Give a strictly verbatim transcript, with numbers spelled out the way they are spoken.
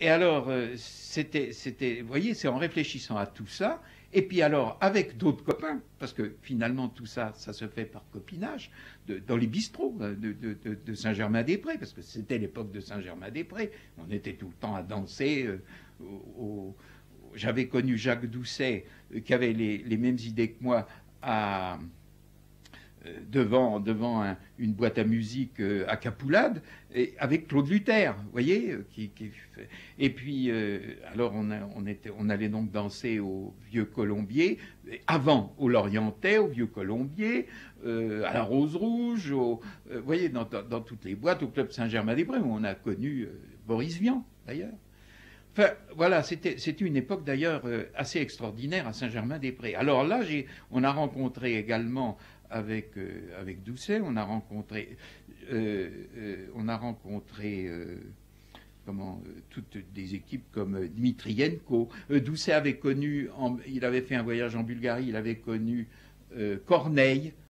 et alors, euh, c'était, c'était, vous voyez, c'est en réfléchissant à tout ça, et puis alors, avec d'autres copains, parce que finalement, tout ça, ça se fait par copinage, de, dans les bistrots de, de, de, de Saint-Germain-des-Prés, parce que c'était l'époque de Saint-Germain-des-Prés. On était tout le temps à danser. Euh, au, au, j'avais connu Jacques Doucet, euh, qui avait les, les mêmes idées que moi, à... devant, devant un, une boîte à musique euh, à Capoulade, et avec Claude Luther, vous voyez, euh, qui, qui fait... Et puis, euh, alors on, a, on, était, on allait donc danser au Vieux Colombier, avant au Lorientais, au Vieux Colombier, euh, à la Rose Rouge, au, euh, vous voyez, dans, dans, dans toutes les boîtes, au Club Saint-Germain-des-Prés, où on a connu euh, Boris Vian, d'ailleurs. Enfin, voilà, c'était une époque d'ailleurs euh, assez extraordinaire à Saint-Germain-des-Prés. Alors là, on a rencontré également avec, euh, avec Doucet, on a rencontré, euh, euh, on a rencontré euh, comment, euh, toutes des équipes comme euh, Dmitrienko. Euh, Doucet avait connu, en, il avait fait un voyage en Bulgarie, il avait connu euh, Corneille,